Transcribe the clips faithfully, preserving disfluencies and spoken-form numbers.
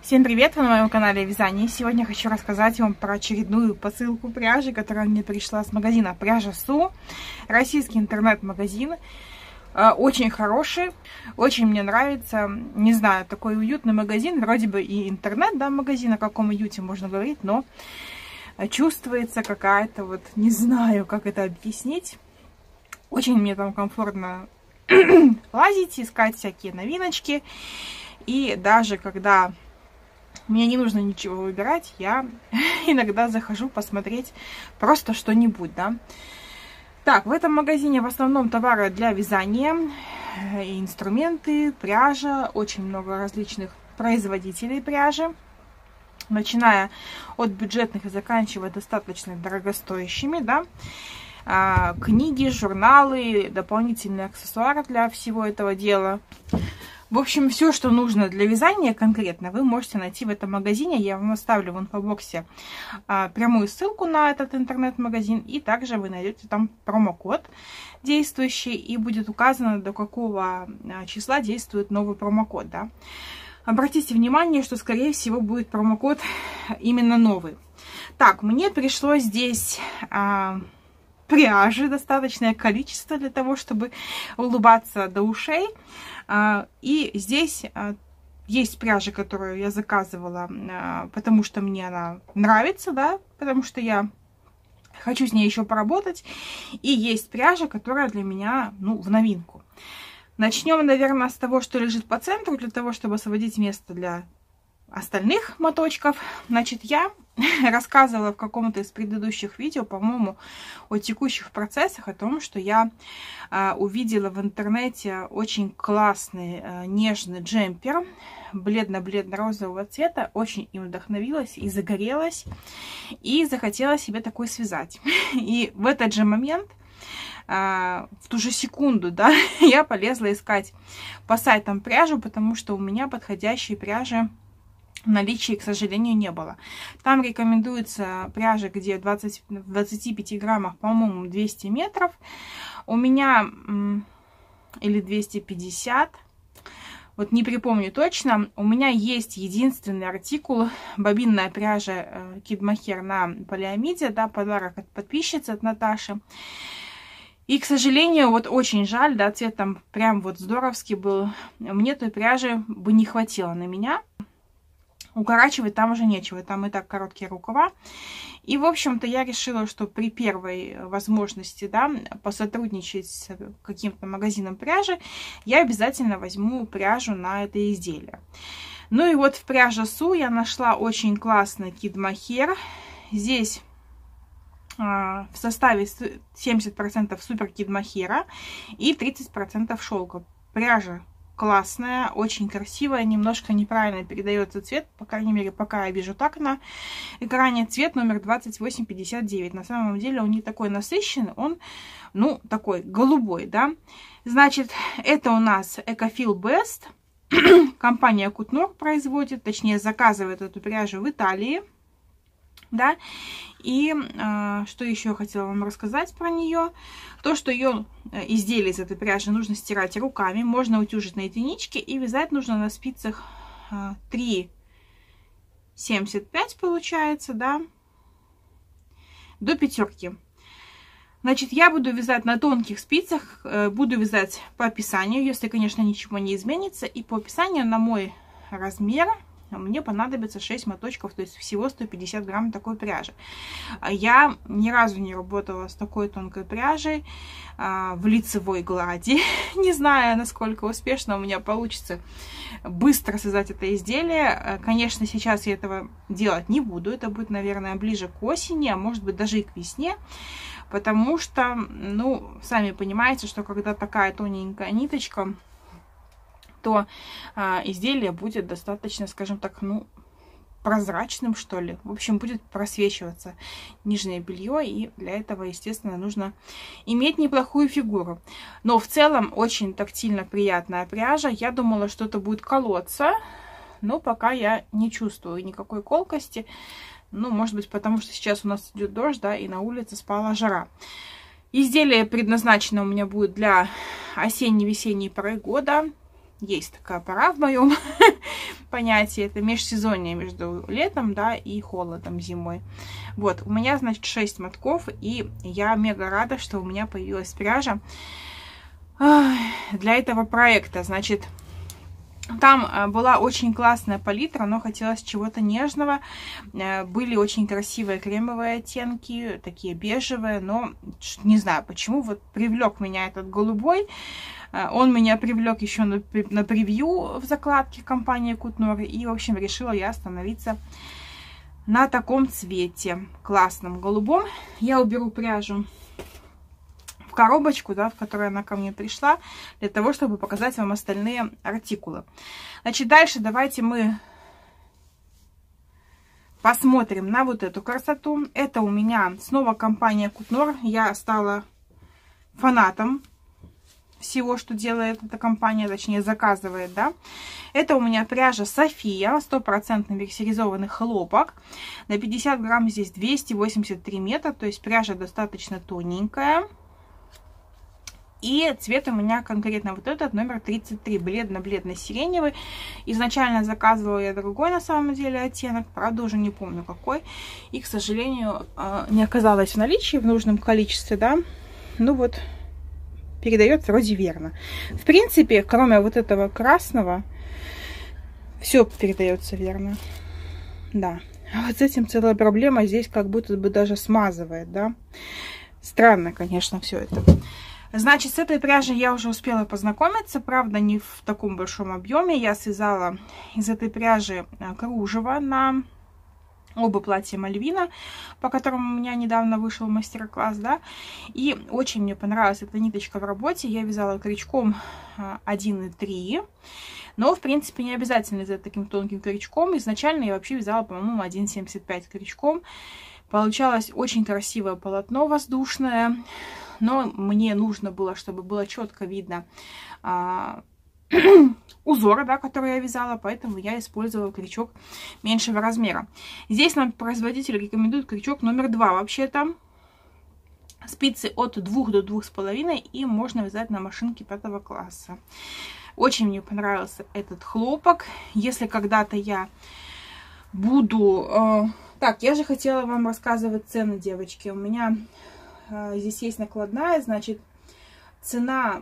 Всем привет! Вы на моем канале Вязание. Сегодня хочу рассказать вам про очередную посылку пряжи, которая мне пришла с магазина Пряжа Су. Российский интернет-магазин. Очень хороший, очень мне нравится. Не знаю, такой уютный магазин. Вроде бы и интернет, да, магазин, о каком уюте можно говорить, но чувствуется какая-то вот, не знаю, как это объяснить. Очень мне там комфортно лазить, искать всякие новиночки. И даже когда мне не нужно ничего выбирать, я иногда захожу посмотреть просто что-нибудь, да. Так, в этом магазине в основном товары для вязания, инструменты, пряжа, очень много различных производителей пряжи, начиная от бюджетных и заканчивая достаточно дорогостоящими, да. А, книги, журналы, дополнительные аксессуары для всего этого дела. В общем, все, что нужно для вязания конкретно, вы можете найти в этом магазине. Я вам оставлю в инфобоксе а, прямую ссылку на этот интернет-магазин. И также вы найдете там промокод действующий. И будет указано, до какого числа действует новый промокод. Да? Обратите внимание, что, скорее всего, будет промокод именно новый. Так, мне пришло здесь А, пряжи достаточное количество для того, чтобы улыбаться до ушей. И здесь есть пряжа, которую я заказывала, потому что мне она нравится, да, потому что я хочу с ней еще поработать. И есть пряжа, которая для меня, ну, в новинку. Начнем, наверное, с того, что лежит по центру, для того, чтобы освободить место для остальных моточков. Значит, я рассказывала в каком-то из предыдущих видео, по-моему, о текущих процессах, о том, что я э, увидела в интернете очень классный э, нежный джемпер бледно-бледно-розового цвета. Очень им вдохновилась и загорелась, и захотела себе такой связать. И в этот же момент, э, в ту же секунду, да, я полезла искать по сайтам пряжу, потому что у меня подходящей пряжи в наличии, к сожалению, не было. Там рекомендуется пряжа, где в двадцати пяти граммах, по-моему, двести метров. У меня или двести пятьдесят. Вот не припомню точно. У меня есть единственный артикул. Бобинная пряжа Kid Mohair на полиамиде. Да, подарок от подписчицы, от Наташи. И, к сожалению, вот очень жаль, да, цвет там прям вот здоровский был. Мне той пряжи бы не хватило на меня. Укорачивать там уже нечего, там и так короткие рукава. И, в общем-то, я решила, что при первой возможности, да, посотрудничать с каким-то магазином пряжи, я обязательно возьму пряжу на это изделие. Ну и вот в Пряже Су я нашла очень классный Kid Mohair. Здесь а, в составе семьдесят процентов супер Kid Mohair и тридцать процентов шелка. Пряжа классная, очень красивая, немножко неправильно передается цвет, по крайней мере, пока я вижу так на экране. Цвет номер двадцать восемь пятьдесят девять. На самом деле он не такой насыщенный, он, ну, такой голубой, да. Значит, это у нас Ecofill Best. Компания Кутнор производит, точнее, заказывает эту пряжу в Италии, да. И э, что еще я хотела вам рассказать про нее. То, что ее изделие из этой пряжи нужно стирать руками. Можно утюжить на единичке. И вязать нужно на спицах э, три семьдесят пять получается, да, до пятерки. Значит, я буду вязать на тонких спицах. Э, буду вязать по описанию, если, конечно, ничего не изменится. И по описанию на мой размер мне понадобится шесть моточков, то есть всего сто пятьдесят грамм такой пряжи. Я ни разу не работала с такой тонкой пряжей а, в лицевой глади. Не знаю, насколько успешно у меня получится быстро связать это изделие. Конечно, сейчас я этого делать не буду. Это будет, наверное, ближе к осени, а может быть даже и к весне. Потому что, ну, сами понимаете, что когда такая тоненькая ниточка, то а, изделие будет достаточно, скажем так, ну, прозрачным, что ли. В общем, будет просвечиваться нижнее белье, и для этого, естественно, нужно иметь неплохую фигуру. Но в целом очень тактильно приятная пряжа. Я думала, что это будет колоться, но пока я не чувствую никакой колкости. Ну, может быть, потому что сейчас у нас идет дождь, да, и на улице спала жара. Изделие предназначено у меня будет для осенне-весенней поры года. Есть такая пора в моем понятие, это межсезонье между летом, да, и холодом зимой. Вот, у меня, значит, шесть мотков, и я мега рада, что у меня появилась пряжа для этого проекта. Значит, там была очень классная палитра, но хотелось чего-то нежного. Были очень красивые кремовые оттенки, такие бежевые, но не знаю почему, вот привлек меня этот голубой. Он меня привлек еще на, на превью в закладке компании Кутнор. И, в общем, решила я остановиться на таком цвете, классном голубом. Я уберу пряжу в коробочку, да, в которой она ко мне пришла, для того, чтобы показать вам остальные артикулы. Значит, дальше давайте мы посмотрим на вот эту красоту. Это у меня снова компания Кутнор. Я стала фанатом всего, что делает эта компания, точнее заказывает, да. Это у меня пряжа София, стопроцентно мерсеризованный хлопок. На пятьдесят грамм здесь двести восемьдесят три метра, то есть пряжа достаточно тоненькая. И цвет у меня конкретно вот этот, номер тридцать три, бледно-бледно-сиреневый. Изначально заказывала я другой, на самом деле, оттенок, правда, уже не помню какой. И, к сожалению, не оказалось в наличии в нужном количестве, да. Ну вот, передается вроде верно. В принципе, кроме вот этого красного, все передается верно. Да. А вот с этим целая проблема, здесь как будто бы даже смазывает, да. Странно, конечно, все это. Значит, с этой пряжей я уже успела познакомиться, правда, не в таком большом объеме. Я связала из этой пряжи кружево на оба платья Мальвина, по которым у меня недавно вышел мастер-класс, да. И очень мне понравилась эта ниточка в работе. Я вязала крючком один и три, но, в принципе, не обязательно вязать таким тонким крючком. Изначально я вообще вязала, по-моему, один семьдесят пять крючком. Получалось очень красивое полотно воздушное. Но мне нужно было, чтобы было четко видно а, узор, да, который я вязала, поэтому я использовала крючок меньшего размера. Здесь нам производитель рекомендует крючок номер два вообще-то. Спицы от двух до двух с половиной, и можно вязать на машинке пятого класса. Очень мне понравился этот хлопок. Если когда-то я буду... Э... Так, я же хотела вам рассказывать цены, девочки. У меня... Здесь есть накладная, значит, цена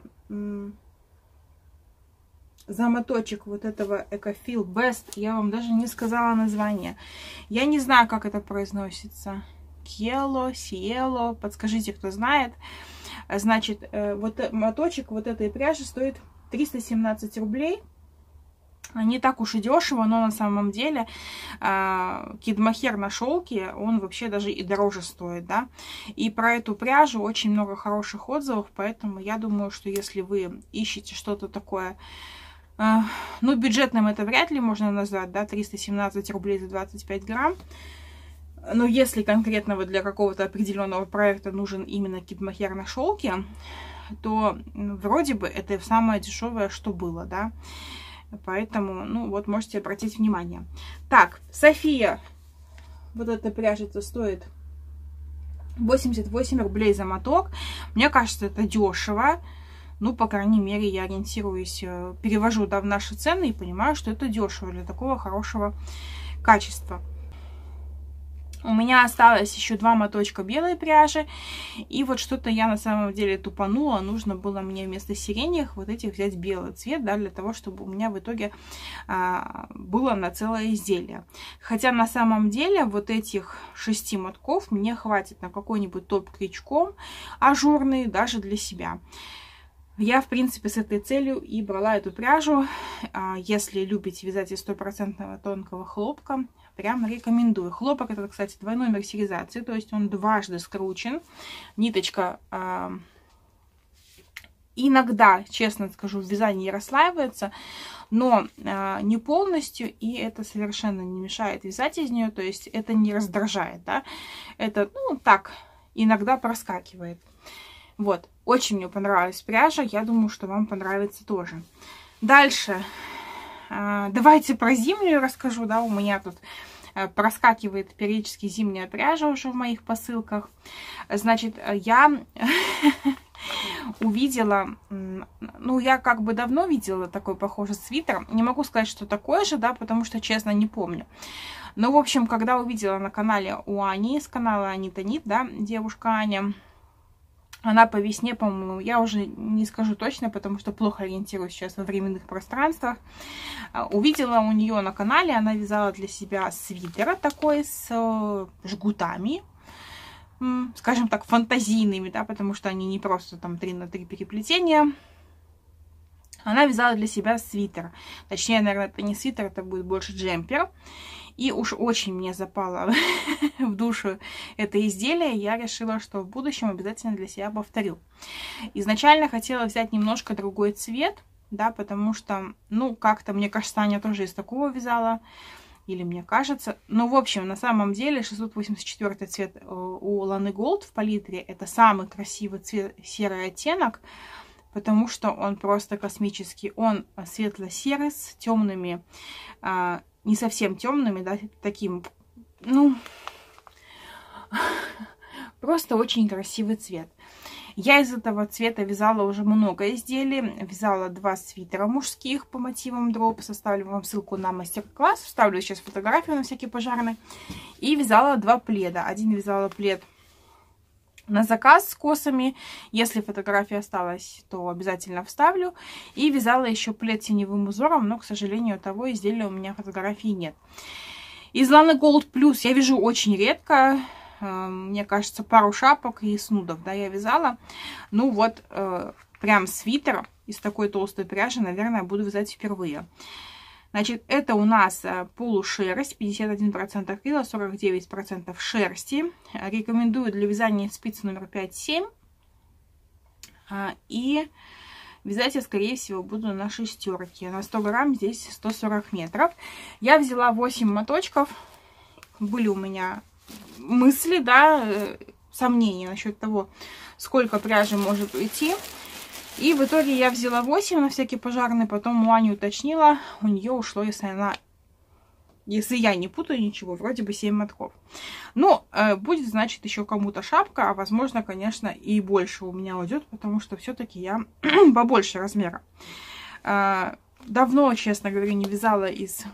за моточек вот этого Экофил Best, я вам даже не сказала название. Я не знаю, как это произносится. Кьело, Сиело, подскажите, кто знает. Значит, вот моточек вот этой пряжи стоит триста семнадцать рублей. Не так уж и дешево, но на самом деле э, кидмахер на шелке, он вообще даже и дороже стоит, да. И про эту пряжу очень много хороших отзывов, поэтому я думаю, что если вы ищете что-то такое, э, ну, бюджетным это вряд ли можно назвать, да, триста семнадцать рублей за двадцать пять грамм. Но если конкретно вот для какого-то определенного проекта нужен именно кидмахер на шелке, то ну, вроде бы это самое дешевое, что было, да. Поэтому, ну, вот можете обратить внимание. Так, София, вот эта пряжа-то стоит восемьдесят восемь рублей за моток. Мне кажется, это дешево. Ну, по крайней мере, я ориентируюсь, перевожу, да, в наши цены и понимаю, что это дешево для такого хорошего качества. У меня осталось еще два моточка белой пряжи. И вот что-то я на самом деле тупанула. Нужно было мне вместо сиреневых вот этих взять белый цвет, да, для того, чтобы у меня в итоге а, было на целое изделие. Хотя на самом деле вот этих шести мотков мне хватит на какой-нибудь топ крючком ажурный даже для себя. Я, в принципе, с этой целью и брала эту пряжу. Если любите вязать из стопроцентного тонкого хлопка, прям рекомендую. Хлопок это, кстати, двойной мерсеризации, то есть он дважды скручен. Ниточка э, иногда, честно скажу, в вязании расслаивается, но э, не полностью, и это совершенно не мешает вязать из нее, то есть это не раздражает, да. Это, ну, так, иногда проскакивает. Вот, очень мне понравилась пряжа, я думаю, что вам понравится тоже. Дальше, э, давайте про зимнюю расскажу, да, у меня тут э, проскакивает периодически зимняя пряжа уже в моих посылках. Значит, я увидела, ну, я как бы давно видела такой похожий свитер. Не могу сказать, что такой же, да, потому что, честно, не помню. Но, в общем, когда увидела на канале у Ани, с канала Анита Нит, да, девушка Аня, она по весне, по-моему, я уже не скажу точно, потому что плохо ориентируюсь сейчас во временных пространствах. Увидела у нее на канале, она вязала для себя свитер такой с жгутами, скажем так, фантазийными, да, потому что они не просто там три на три переплетения. Она вязала для себя свитер. Точнее, наверное, это не свитер, это будет больше джемпер. И уж очень мне запало в душу это изделие. Я решила, что в будущем обязательно для себя повторю. Изначально хотела взять немножко другой цвет, да, потому что, ну, как-то, мне кажется, Аня тоже из такого вязала. Или мне кажется. Но, в общем, на самом деле шестьсот восемьдесят четвёртый цвет у Ланы Голд в палитре. Это самый красивый цвет, серый оттенок. Потому что он просто космический. Он светло-серый с темными, а, не совсем темными, да, таким, ну, просто очень красивый цвет. Я из этого цвета вязала уже много изделий. Вязала два свитера мужских по мотивам дроп. Составлю вам ссылку на мастер-класс. Вставлю сейчас фотографию на всякий пожарный. И вязала два пледа. Один вязала плед на заказ с косами. Если фотография осталась, то обязательно вставлю. И вязала еще плед теневым узором, но, к сожалению, того изделия у меня фотографии нет. Из Lana Gold Plus я вяжу очень редко. Мне кажется, пару шапок и снудов, да, я вязала. Ну вот, прям свитер из такой толстой пряжи, наверное, буду вязать впервые. Значит, это у нас полушерсть, пятьдесят один процент акрила, сорок девять процентов шерсти. Рекомендую для вязания спицы номер пять-семь. И вязать я, скорее всего, буду на шестерке. На сто грамм здесь сто сорок метров. Я взяла восемь моточков. Были у меня мысли, да, сомнения насчет того, сколько пряжи может уйти. И в итоге я взяла восемь на всякий пожарный, потом у Ани уточнила, у нее ушло, если она, если я не путаю ничего, вроде бы семь мотков. Ну, э, будет, значит, еще кому-то шапка, а возможно, конечно, и больше у меня уйдет, потому что все-таки я побольше размера. Э, давно, честно говоря, не вязала из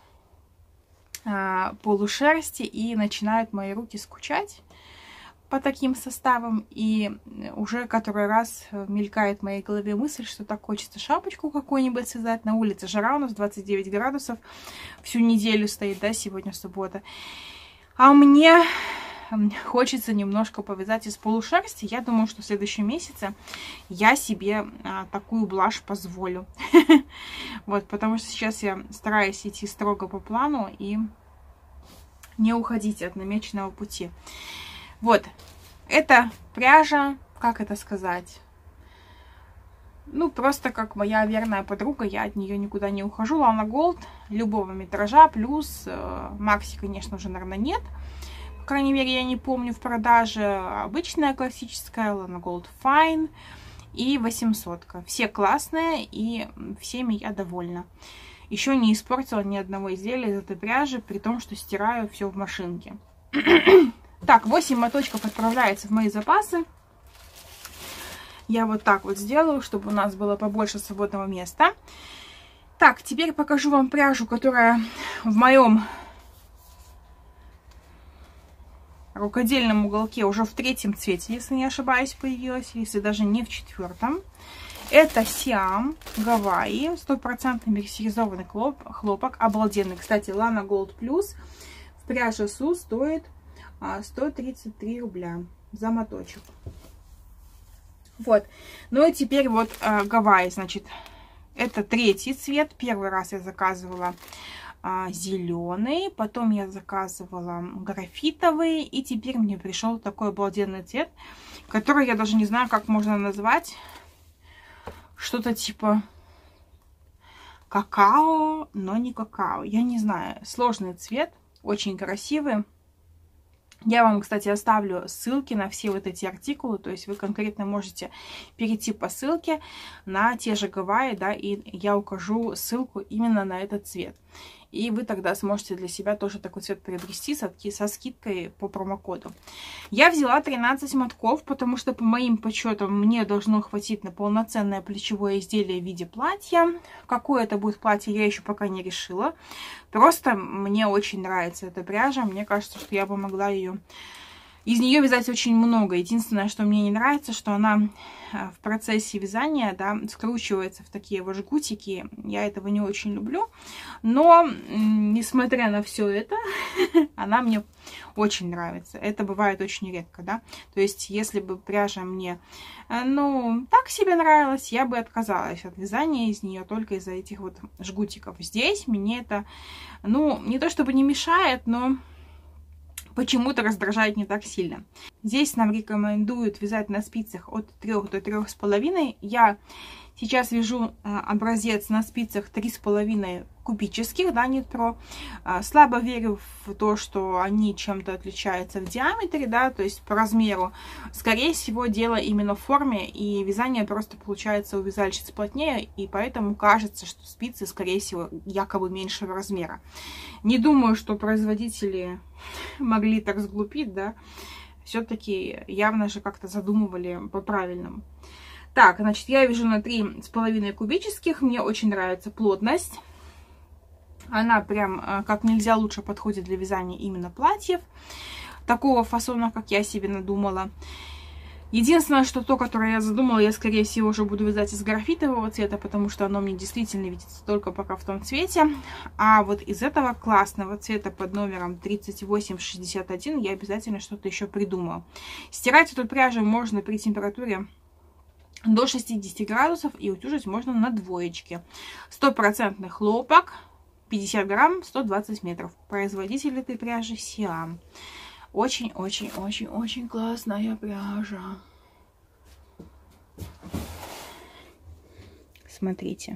э, полушерсти, и начинают мои руки скучать по таким составам, и уже который раз мелькает в моей голове мысль, что так хочется шапочку какую-нибудь связать. На улице жара у нас двадцать девять градусов, всю неделю стоит, да, сегодня суббота. А мне хочется немножко повязать из полушерсти. Я думаю, что в следующем месяце я себе а, такую блажь позволю. Вот, потому что сейчас я стараюсь идти строго по плану и не уходить от намеченного пути. Вот, это пряжа, как это сказать, ну, просто как моя верная подруга, я от нее никуда не ухожу. Lana Gold любого метража, плюс Макси, конечно же, наверное, нет. По крайней мере, я не помню в продаже. Обычная классическая, Lana Gold Fine и восьмисотка. Все классные, и всеми я довольна. Еще не испортила ни одного изделия из этой пряжи, при том, что стираю все в машинке. Так, восемь моточков отправляется в мои запасы. Я вот так вот сделаю, чтобы у нас было побольше свободного места. Так, теперь покажу вам пряжу, которая в моем рукодельном уголке уже в третьем цвете, если не ошибаюсь, появилась, если даже не в четвертом. Это Сиам Гавайи, стопроцентный мерсеризованный хлопок, обалденный. Кстати, Lana Gold Plus в пряже Су стоит сто тридцать три рубля за моточек. Вот. Ну и теперь вот э, Гавайи, значит, это третий цвет. Первый раз я заказывала э, зеленый, потом я заказывала графитовый, и теперь мне пришел такой обалденный цвет, который я даже не знаю, как можно назвать. Что-то типа какао, но не какао. Я не знаю. Сложный цвет, очень красивый. Я вам, кстати, оставлю ссылки на все вот эти артикулы, то есть вы конкретно можете перейти по ссылке на те же Гавайи, да, и я укажу ссылку именно на этот цвет. И вы тогда сможете для себя тоже такой цвет приобрести со, со скидкой по промокоду. Я взяла тринадцать мотков, потому что по моим подсчетам мне должно хватить на полноценное плечевое изделие в виде платья. Какое это будет платье, я еще пока не решила. Просто мне очень нравится эта пряжа. Мне кажется, что я бы могла ее... Из нее вязать очень много. Единственное, что мне не нравится, что она в процессе вязания, да, скручивается в такие вот жгутики. Я этого не очень люблю. Но, несмотря на все это, она мне очень нравится. Это бывает очень редко, да. То есть, если бы пряжа мне, ну, так себе нравилась, я бы отказалась от вязания из нее только из-за этих вот жгутиков. Здесь мне это, ну, не то чтобы не мешает, но... почему-то раздражает не так сильно. Здесь нам рекомендуют вязать на спицах от трёх до трёх с половиной. Я сейчас вяжу образец на спицах три с половиной кубических, да, Нитпро. Слабо верю в то, что они чем-то отличаются в диаметре, да, то есть по размеру. Скорее всего, дело именно в форме, и вязание просто получается у вязальщиц плотнее, и поэтому кажется, что спицы, скорее всего, якобы меньшего размера. Не думаю, что производители могли так сглупить, да. Все-таки явно же как-то задумывали по-правильному. Так, значит, я вяжу на три с половиной кубических. Мне очень нравится плотность. Она прям как нельзя лучше подходит для вязания именно платьев. Такого фасона, как я себе надумала. Единственное, что то, которое я задумала, я, скорее всего, уже буду вязать из графитового цвета, потому что оно мне действительно видится только пока в том цвете. А вот из этого классного цвета под номером тридцать восемь шестьдесят один я обязательно что-то еще придумаю. Стирать эту пряжу можно при температуре до шестидесяти градусов, и утюжить можно на двоечке. Стопроцентный хлопок, пятьдесят грамм, сто двадцать метров. Производитель этой пряжи Сиам. Очень-очень-очень-очень классная пряжа. Смотрите.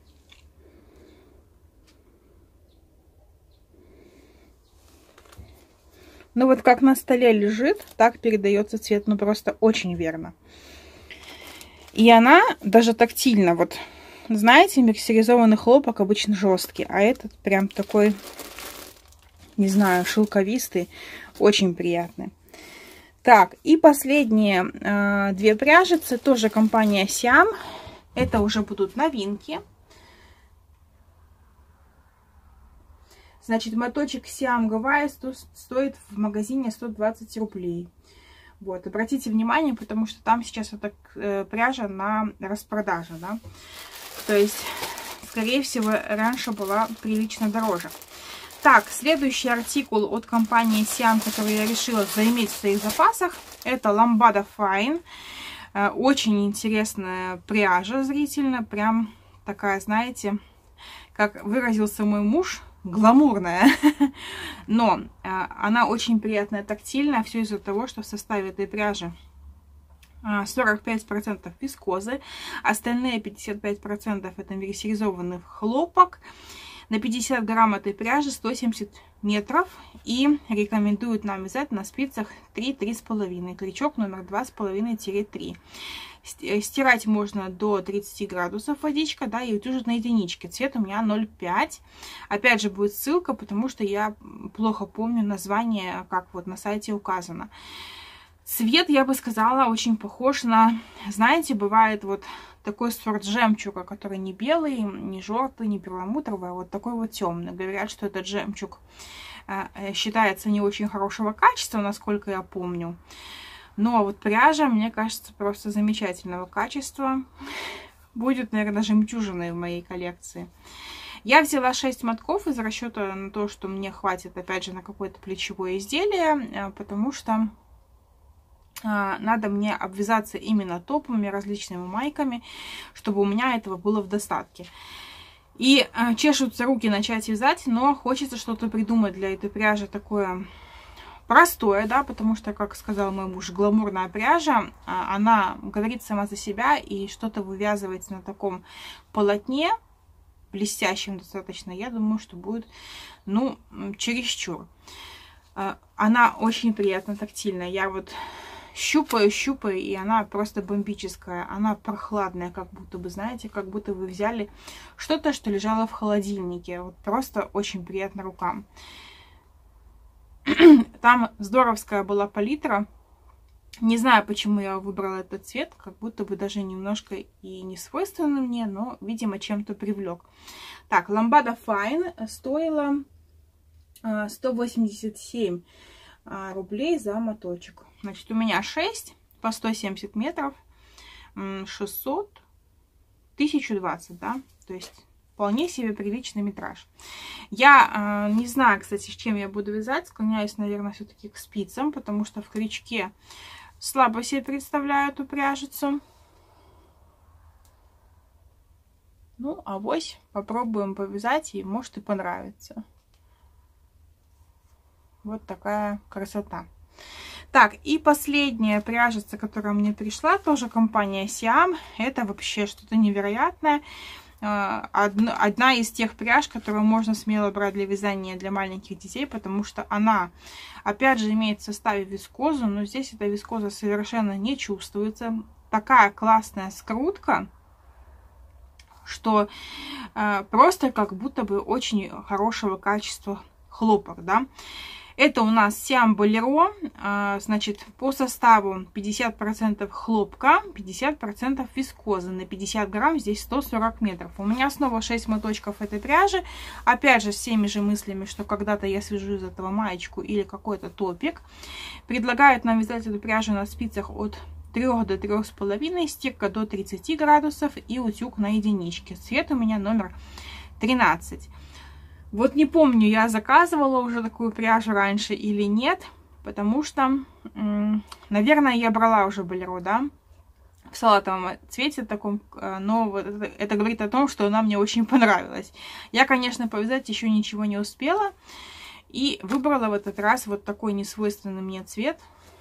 Ну вот как на столе лежит, так передается цвет, ну просто очень верно. И она даже тактильно, вот, знаете, мерсеризованный хлопок обычно жесткий, а этот прям такой, не знаю, шелковистый, очень приятный. Так, и последние э, две пряжицы, тоже компания Сиам. Это уже будут новинки. Значит, моточек Сиам Гавайи стоит в магазине сто двадцать рублей. Вот, обратите внимание, потому что там сейчас вот так, э, пряжа на распродаже, да. То есть, скорее всего, раньше была прилично дороже. Так, следующий артикул от компании Сиам, который я решила заиметь в своих запасах, это Ламбада Fine. Э, очень интересная пряжа зрительно, прям такая, знаете, как выразился мой муж, гламурная, но э, она очень приятная, тактильная, все из-за того, что в составе этой пряжи сорок пять процентов вискозы, остальные пятьдесят пять процентов это мерсеризованный хлопок. На пятьдесят грамм этой пряжи сто семьдесят метров, и рекомендуют нам вязать на спицах три — три с половиной, крючок номер два с половиной — три. Стирать можно до тридцати градусов водичка, да, и утюжить на единичке. Цвет у меня ноль пять. Опять же будет ссылка, потому что я плохо помню название, как вот на сайте указано. Цвет, я бы сказала, очень похож на, знаете, бывает вот такой сорт жемчуга, который не белый, не желтый, не перламутровый, а вот такой вот темный. Говорят, что этот жемчуг э, считается не очень хорошего качества, насколько я помню. Но вот пряжа, мне кажется, просто замечательного качества. Будет, наверное, жемчужиной в моей коллекции. Я взяла шесть мотков из расчета на то, что мне хватит, опять же, на какое-то плечевое изделие, потому что надо мне обвязаться именно топами, различными майками, чтобы у меня этого было в достатке. И чешутся руки начать вязать, но хочется что-то придумать для этой пряжи такое простое, да, потому что, как сказал мой муж, гламурная пряжа, она говорит сама за себя, и что-то вывязывать на таком полотне, блестящем достаточно, я думаю, что будет, ну, чересчур. Она очень приятно тактильная. Я вот щупаю, щупаю, и она просто бомбическая. Она прохладная, как будто бы, знаете, как будто вы взяли что-то, что лежало в холодильнике. Вот просто очень приятно рукам. Там здоровская была палитра. Не знаю, почему я выбрала этот цвет, как будто бы даже немножко и не свойственный мне, но, видимо, чем-то привлек. Так, ламбада Fine стоила сто восемьдесят семь рублей за моточек. Значит, у меня шесть по сто семьдесят метров, шестьсот, тысяча двадцать, да, то есть вполне себе приличный метраж. Я э, не знаю, кстати, с чем я буду вязать, склоняюсь, наверное, все-таки к спицам, потому что в крючке слабо себе представляю эту пряжицу. Ну, авось попробуем повязать, и может и понравится. Вот такая красота. Так, и последняя пряжица, которая мне пришла, тоже компания Siam. Это вообще что-то невероятное. Одна, одна из тех пряж, которую можно смело брать для вязания для маленьких детей, потому что она, опять же, имеет в составе вискозу, но здесь эта вискоза совершенно не чувствуется. Такая классная скрутка, что э, просто как будто бы очень хорошего качества хлопок, да. Это у нас Siam Bolero, значит, по составу пятьдесят процентов хлопка, пятьдесят процентов вискозы. На пятьдесят грамм здесь сто сорок метров. У меня снова шесть моточков этой пряжи. Опять же, с теми же мыслями, что когда-то я свяжу из этого маечку или какой-то топик. Предлагают нам вязать эту пряжу на спицах от трёх до трёх с половиной, стирка до тридцати градусов и утюг на единичке. Цвет у меня номер тринадцать. Вот не помню, я заказывала уже такую пряжу раньше или нет, потому что, наверное, я брала уже Bolero, да, в салатовом цвете таком, но вот это, это говорит о том, что она мне очень понравилась. Я, конечно, повязать еще ничего не успела, и выбрала в этот раз вот такой несвойственный мне цвет.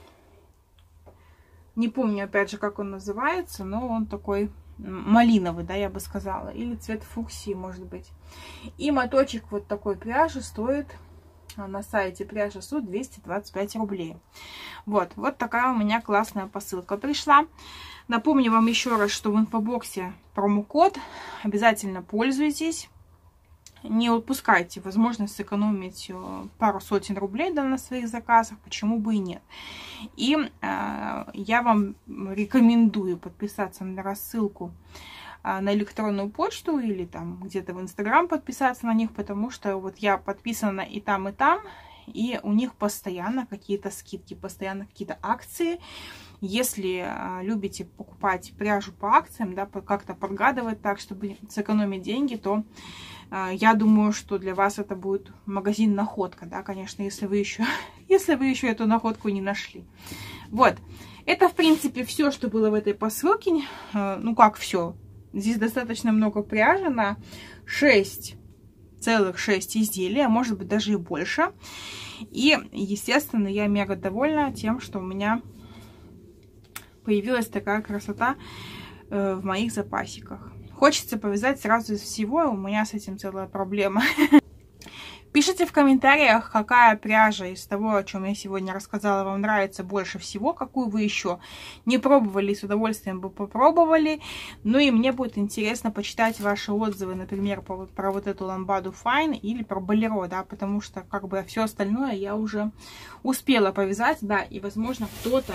Не помню, опять же, как он называется, но он такой малиновый, да, я бы сказала, или цвет фуксии, может быть. И моточек вот такой пряжи стоит на сайте Пряжа Су двести двадцать пять рублей. Вот, вот такая у меня классная посылка пришла. Напомню вам еще раз, что в инфобоксе промокод, обязательно пользуйтесь. Не упускайте возможность сэкономить пару сотен рублей, да, на своих заказах, почему бы и нет. И э, я вам рекомендую подписаться на рассылку э, на электронную почту или там где-то в Инстаграм подписаться на них, потому что вот я подписана и там, и там, и у них постоянно какие-то скидки, постоянно какие-то акции. Если э, любите покупать пряжу по акциям, да, как-то подгадывать так, чтобы сэкономить деньги, то я думаю, что для вас это будет магазин находка, да, конечно, если вы еще, если вы еще эту находку не нашли. Вот, это, в принципе, все, что было в этой посылке. Ну, как все. Здесь достаточно много пряжи на шесть целых шесть изделий, а может быть даже и больше. И, естественно, я мега довольна тем, что у меня появилась такая красота в моих запасиках. Хочется повязать сразу из всего, у меня с этим целая проблема. Пишите в комментариях, какая пряжа из того, о чем я сегодня рассказала, вам нравится больше всего, какую вы еще не пробовали, с удовольствием бы попробовали. Ну и мне будет интересно почитать ваши отзывы, например, про, про вот эту ламбаду Fine или про Bolero, да, потому что как бы все остальное я уже успела повязать, да, и возможно кто-то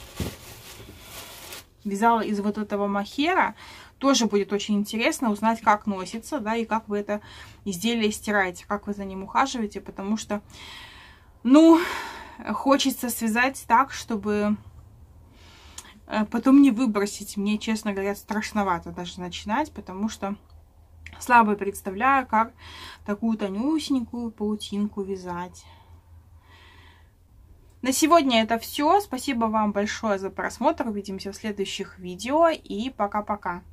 вязал из вот этого мохера. Тоже будет очень интересно узнать, как носится, да, и как вы это изделие стираете, как вы за ним ухаживаете, потому что, ну, хочется связать так, чтобы потом не выбросить. Мне, честно говоря, страшновато даже начинать, потому что слабо представляю, как такую тонюсенькую паутинку вязать. На сегодня это все. Спасибо вам большое за просмотр. Увидимся в следующих видео и пока-пока.